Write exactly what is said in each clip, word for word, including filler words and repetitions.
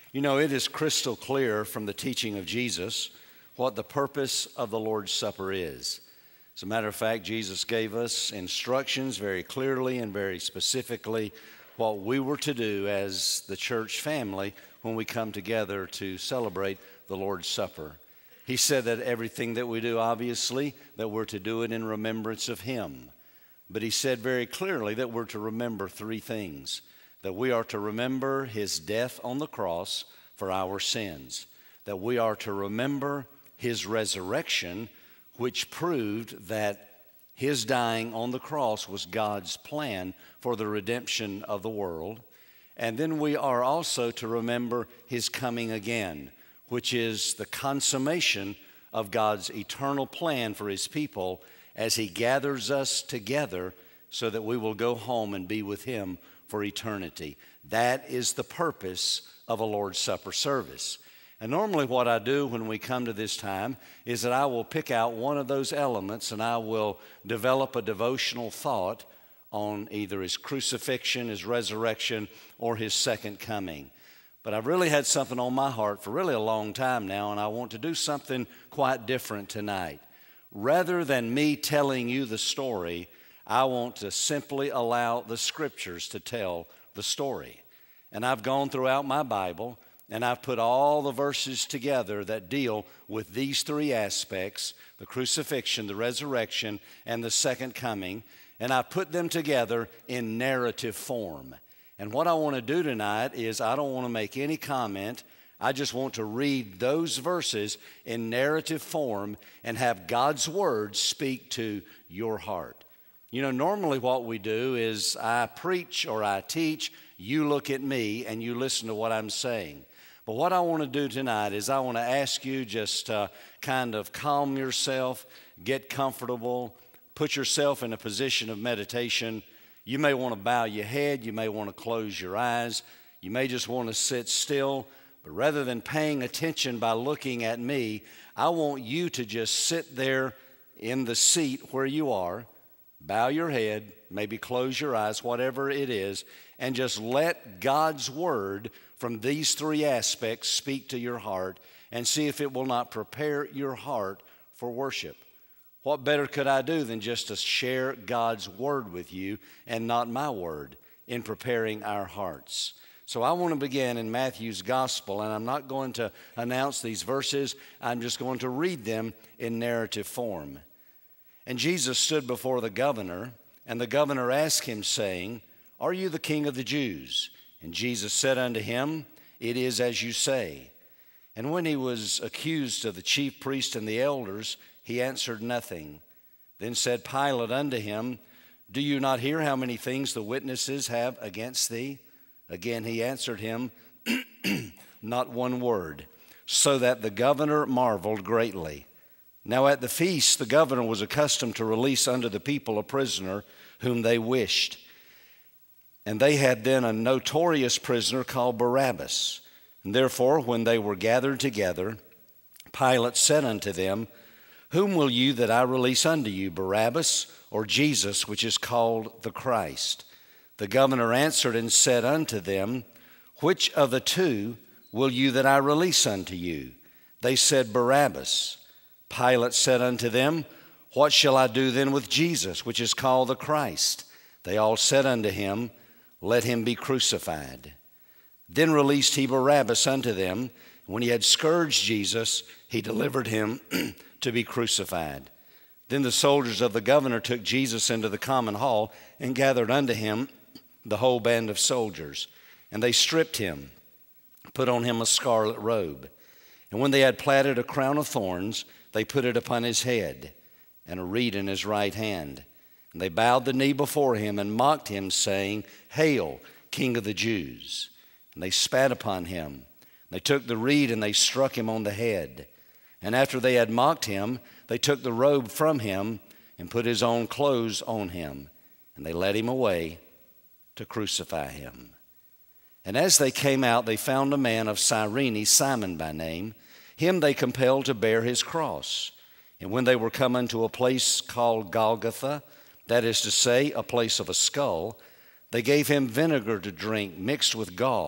You know, it is crystal clear from the teaching of Jesus what the purpose of the Lord's Supper is. As a matter of fact, Jesus gave us instructions very clearly and very specifically what we were to do as the church family when we come together to celebrate the Lord's Supper. He said that everything that we do, obviously, that we're to do it in remembrance of Him. But He said very clearly that we're to remember three things. That we are to remember His death on the cross for our sins. That we are to remember His resurrection, which proved that His dying on the cross was God's plan for the redemption of the world. And then we are also to remember His coming again, which is the consummation of God's eternal plan for His people as He gathers us together so that we will go home and be with Him for eternity. That is the purpose of a Lord's Supper service. And normally what I do when we come to this time is that I will pick out one of those elements and I will develop a devotional thought on either His crucifixion, His resurrection, or His second coming. But I've really had something on my heart for really a long time now, and I want to do something quite different tonight. Rather than me telling you the story, I want to simply allow the Scriptures to tell the story. And I've gone throughout my Bible, and I've put all the verses together that deal with these three aspects, the crucifixion, the resurrection, and the second coming, and I put them together in narrative form. And what I want to do tonight is I don't want to make any comment. I just want to read those verses in narrative form and have God's Word speak to your heart. You know, normally what we do is I preach or I teach, you look at me and you listen to what I'm saying. But what I want to do tonight is I want to ask you just uh, kind of calm yourself, get comfortable, put yourself in a position of meditation. You may want to bow your head, you may want to close your eyes, you may just want to sit still. But rather than paying attention by looking at me, I want you to just sit there in the seat where you are, bow your head, maybe close your eyes, whatever it is, and just let God's Word from these three aspects speak to your heart and see if it will not prepare your heart for worship. What better could I do than just to share God's Word with you and not my word in preparing our hearts? So I want to begin in Matthew's Gospel, and I'm not going to announce these verses. I'm just going to read them in narrative form. And Jesus stood before the governor, and the governor asked him, saying, "Are you the king of the Jews?" And Jesus said unto him, "It is as you say." And when he was accused of the chief priests and the elders, he answered nothing. Then said Pilate unto him, "Do you not hear how many things the witnesses have against thee?" Again he answered him, "Not one word," so that the governor marveled greatly. Now at the feast the governor was accustomed to release unto the people a prisoner whom they wished. And they had then a notorious prisoner called Barabbas. And therefore when they were gathered together, Pilate said unto them, "Whom will you that I release unto you, Barabbas or Jesus, which is called the Christ?" The governor answered and said unto them, "Which of the two will you that I release unto you?" They said, "Barabbas." Pilate said unto them, "What shall I do then with Jesus, which is called the Christ?" They all said unto him, "Let him be crucified." Then released he Barabbas unto them. When he had scourged Jesus, he delivered him to be crucified. Then the soldiers of the governor took Jesus into the common hall and gathered unto him the whole band of soldiers. And they stripped him, put on him a scarlet robe. And when they had platted a crown of thorns, they put it upon his head, and a reed in his right hand. And they bowed the knee before him and mocked him, saying, "Hail, King of the Jews!" And they spat upon him. They took the reed and they struck him on the head. And after they had mocked him, they took the robe from him and put his own clothes on him. And they led him away to crucify him. And as they came out, they found a man of Cyrene, Simon by name. Him they compelled to bear his cross. And when they were come unto a place called Golgotha, that is to say, a place of a skull, they gave him vinegar to drink mixed with gall.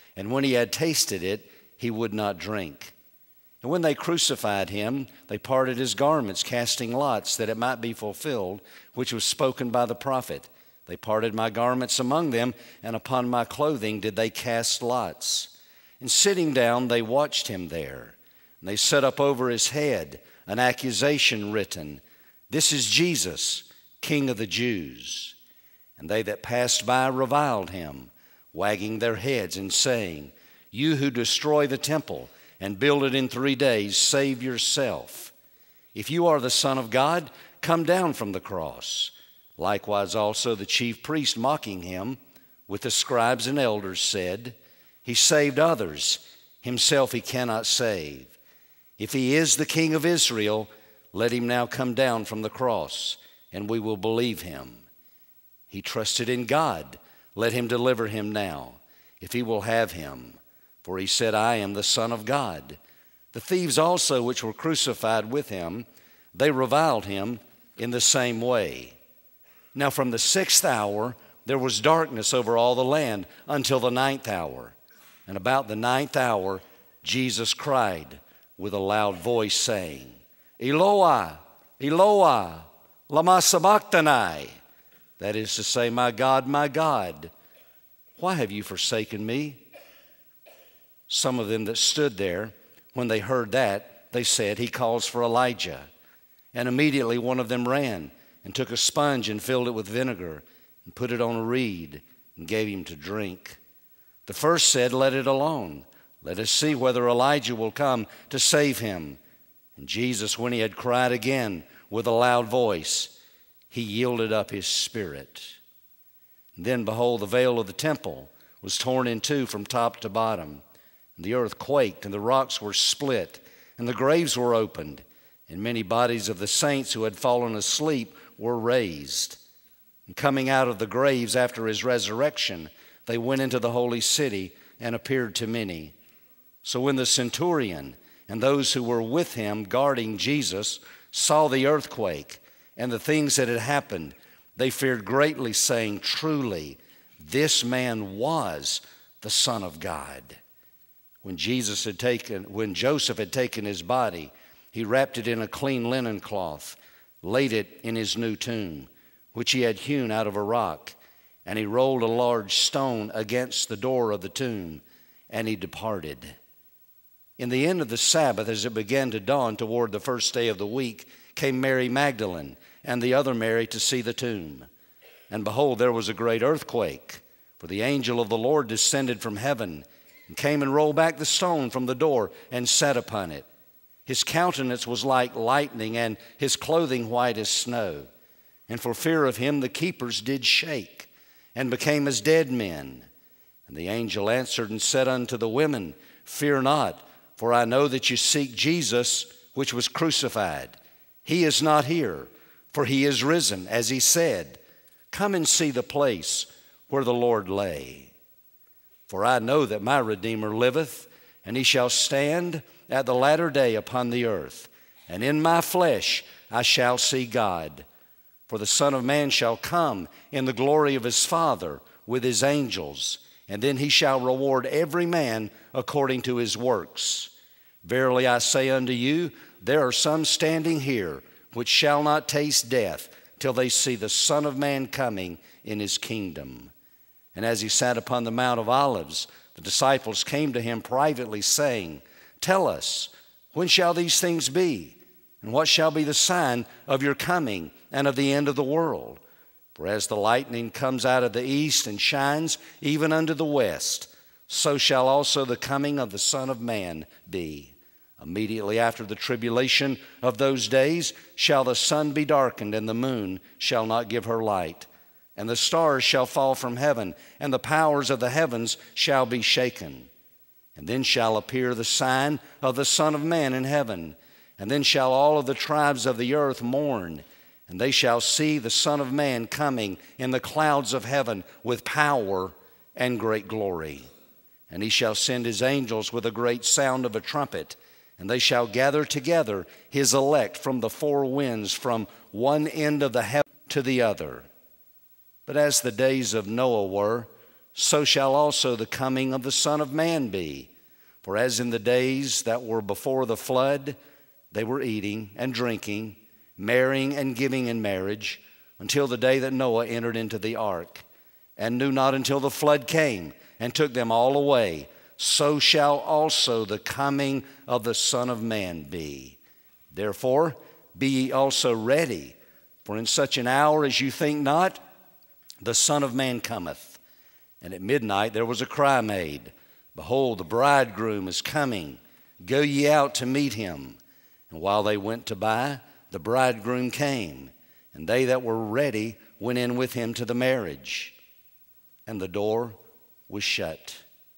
And when he had tasted it, he would not drink. And when they crucified him, they parted his garments, casting lots, that it might be fulfilled, which was spoken by the prophet. They parted my garments among them, and upon my clothing did they cast lots. And sitting down, they watched him there. And they set up over his head an accusation written, "This is Jesus, King of the Jews." And they that passed by reviled him, wagging their heads and saying, "You who destroy the temple and build it in three days, save yourself. If you are the Son of God, come down from the cross." Likewise also the chief priest, mocking him, with the scribes and elders, said, "He saved others, himself he cannot save. If he is the King of Israel, let him now come down from the cross, and we will believe him. He trusted in God. Let him deliver him now, if he will have him. For he said, I am the Son of God." The thieves also which were crucified with him, they reviled him in the same way. Now from the sixth hour there was darkness over all the land until the ninth hour. And about the ninth hour Jesus cried with a loud voice, saying, "Eloi, Eloi, lama sabachthani?" That is to say, "My God, my God, why have you forsaken me?" Some of them that stood there, when they heard that, they said, "He calls for Elijah." And immediately one of them ran and took a sponge and filled it with vinegar and put it on a reed and gave him to drink. The first said, "Let it alone. Let us see whether Elijah will come to save him." And Jesus, when he had cried again with a loud voice, he yielded up his spirit. And then, behold, the veil of the temple was torn in two from top to bottom. And the earth quaked, and the rocks were split, and the graves were opened, and many bodies of the saints who had fallen asleep were raised. And coming out of the graves after his resurrection, they went into the holy city and appeared to many. So when the centurion and those who were with him guarding Jesus saw the earthquake and the things that had happened, they feared greatly, saying, "Truly, this man was the Son of God." When Jesus had taken, when Joseph had taken his body, he wrapped it in a clean linen cloth, laid it in his new tomb, which he had hewn out of a rock, and he rolled a large stone against the door of the tomb, and he departed. In the end of the Sabbath, as it began to dawn toward the first day of the week, came Mary Magdalene and the other Mary to see the tomb. And behold, there was a great earthquake, for the angel of the Lord descended from heaven and came and rolled back the stone from the door and sat upon it. His countenance was like lightning, and his clothing white as snow. And for fear of him the keepers did shake, and became as dead men. And the angel answered and said unto the women, "Fear not, for I know that you seek Jesus, which was crucified. He is not here, for he is risen, as he said. Come and see the place where the Lord lay. For I know that my Redeemer liveth, and he shall stand at the latter day upon the earth. And in my flesh I shall see God. For the Son of Man shall come in the glory of his Father with his angels, and then he shall reward every man according to his works. Verily I say unto you, there are some standing here which shall not taste death till they see the Son of Man coming in his kingdom." And as he sat upon the Mount of Olives, the disciples came to him privately, saying, "Tell us, when shall these things be? And what shall be the sign of your coming and of the end of the world? For as the lightning comes out of the east and shines even unto the west, so shall also the coming of the Son of Man be. Immediately after the tribulation of those days shall the sun be darkened, and the moon shall not give her light. And the stars shall fall from heaven, and the powers of the heavens shall be shaken. And then shall appear the sign of the Son of Man in heaven. And then shall all of the tribes of the earth mourn, and they shall see the Son of Man coming in the clouds of heaven with power and great glory. And he shall send his angels with a great sound of a trumpet, and they shall gather together his elect from the four winds, from one end of the heaven to the other. But as the days of Noah were, so shall also the coming of the Son of Man be. For as in the days that were before the flood, they were eating and drinking, marrying and giving in marriage, until the day that Noah entered into the ark, and knew not until the flood came and took them all away, so shall also the coming of the Son of Man be. Therefore be ye also ready, for in such an hour as you think not, the Son of Man cometh. And at midnight there was a cry made, Behold, the bridegroom is coming. Go ye out to meet him. And while they went to buy, the bridegroom came, and they that were ready went in with him to the marriage, and the door was shut.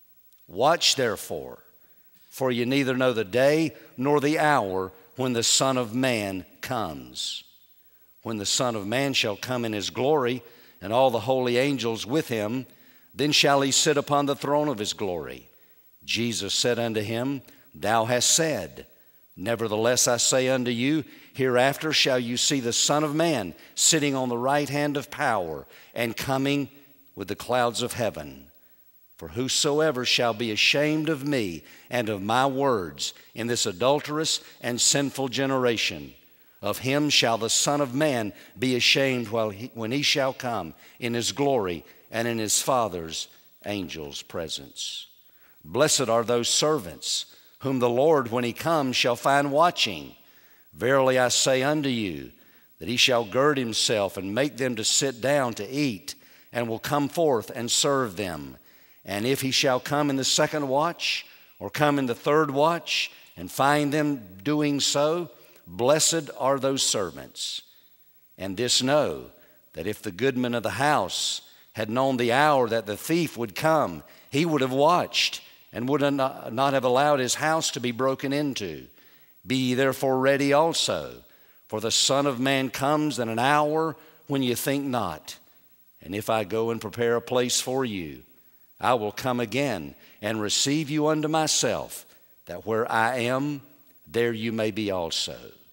Watch therefore, for ye neither know the day nor the hour when the Son of Man comes. When the Son of Man shall come in his glory, and all the holy angels with him, then shall he sit upon the throne of his glory. Jesus said unto him, Thou hast said, Nevertheless I say unto you, hereafter shall you see the Son of Man sitting on the right hand of power, and coming with the clouds of heaven. For whosoever shall be ashamed of me and of my words in this adulterous and sinful generation, of him shall the Son of Man be ashamed while he, when he shall come in his glory and in his Father's angels' presence. Blessed are those servants whom the Lord, when he comes, shall find watching. Verily I say unto you, that he shall gird himself and make them to sit down to eat, and will come forth and serve them. And if he shall come in the second watch, or come in the third watch, and find them doing so, blessed are those servants. And this know, that if the goodman of the house had known the hour that the thief would come, he would have watched, and would not have allowed his house to be broken into. Be ye therefore ready also, for the Son of Man comes in an hour when ye think not. And if I go and prepare a place for you, I will come again and receive you unto myself, that where I am, there you may be also.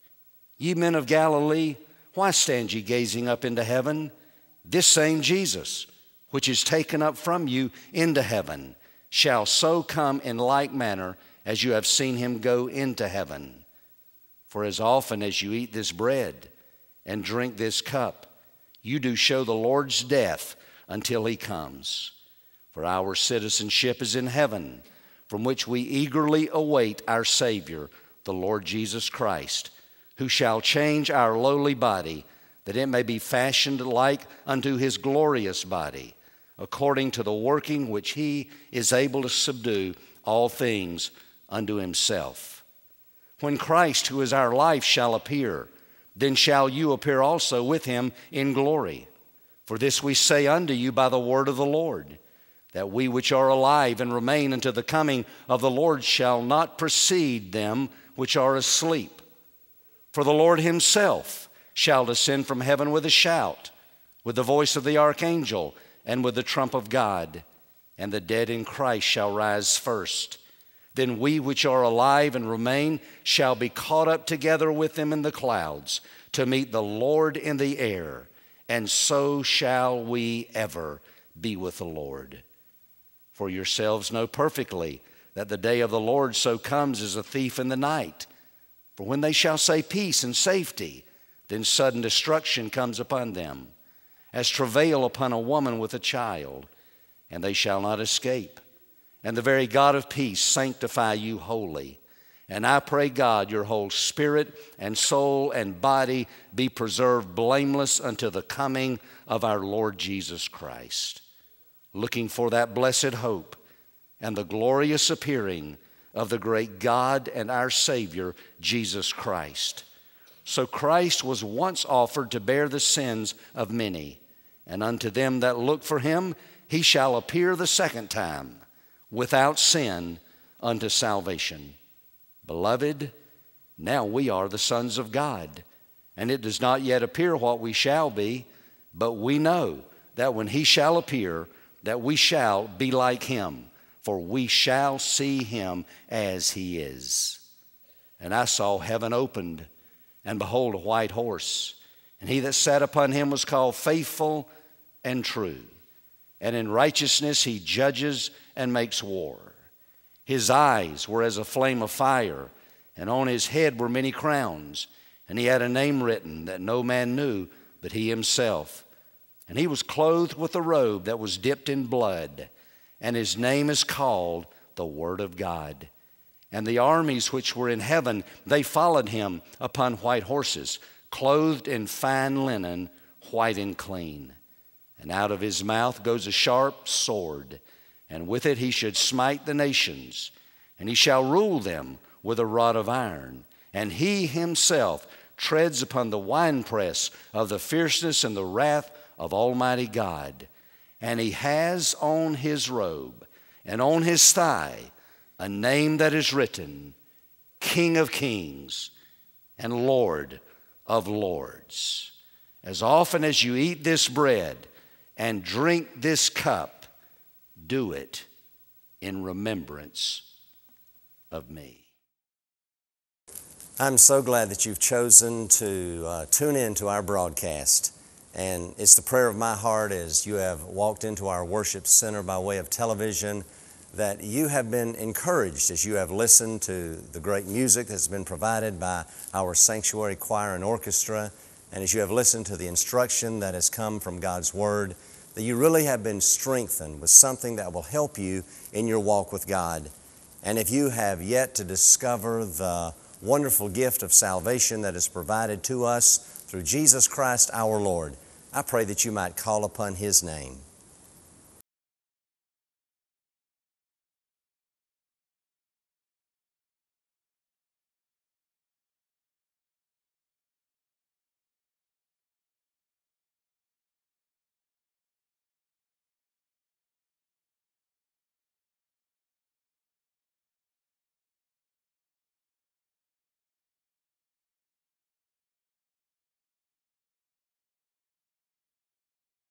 Ye men of Galilee, why stand ye gazing up into heaven? This same Jesus, which is taken up from you into heaven, shall so come in like manner as you have seen him go into heaven. For as often as you eat this bread and drink this cup, you do show the Lord's death until he comes. For our citizenship is in heaven, from which we eagerly await our Savior, the Lord Jesus Christ, who shall change our lowly body, that it may be fashioned like unto his glorious body, according to the working which he is able to subdue all things unto himself. When Christ, who is our life, shall appear, then shall you appear also with him in glory. For this we say unto you by the word of the Lord, that we which are alive and remain unto the coming of the Lord shall not precede them which are asleep. For the Lord himself shall descend from heaven with a shout, with the voice of the archangel, and with the trump of God, and the dead in Christ shall rise first. Then we which are alive and remain shall be caught up together with them in the clouds to meet the Lord in the air, and so shall we ever be with the Lord. For yourselves know perfectly that the day of the Lord so comes as a thief in the night. For when they shall say peace and safety, then sudden destruction comes upon them, as travail upon a woman with a child, and they shall not escape. And the very God of peace sanctify you wholly. And I pray God your whole spirit and soul and body be preserved blameless until the coming of our Lord Jesus Christ, looking for that blessed hope and the glorious appearing of the great God and our Savior, Jesus Christ. So Christ was once offered to bear the sins of many, and unto them that look for him he shall appear the second time, without sin, unto salvation. Beloved, now we are the sons of God, and it does not yet appear what we shall be, but we know that when he shall appear, that we shall be like him, for we shall see him as he is. And I saw heaven opened, and behold, a white horse, and he that sat upon him was called Faithful and True. and in righteousness he judges and makes war. His eyes were as a flame of fire, and on his head were many crowns, and he had a name written that no man knew but he himself. And he was clothed with a robe that was dipped in blood, and his name is called the Word of God. And the armies which were in heaven, they followed him upon white horses, clothed in fine linen, white and clean. And out of his mouth goes a sharp sword, and with it he should smite the nations, and he shall rule them with a rod of iron. And he himself treads upon the winepress of the fierceness and the wrath of Almighty God. And he has on his robe and on his thigh a name that is written, King of Kings and Lord of Lords. As often as you eat this bread and drink this cup, do it in remembrance of me. I'm so glad that you've chosen to uh, tune in to our broadcast. And it's the prayer of my heart as you have walked into our worship center by way of television that you have been encouraged as you have listened to the great music that's been provided by our sanctuary choir and orchestra, and as you have listened to the instruction that has come from God's Word, that you really have been strengthened with something that will help you in your walk with God. And if you have yet to discover the wonderful gift of salvation that is provided to us through Jesus Christ our Lord, I pray that you might call upon His name.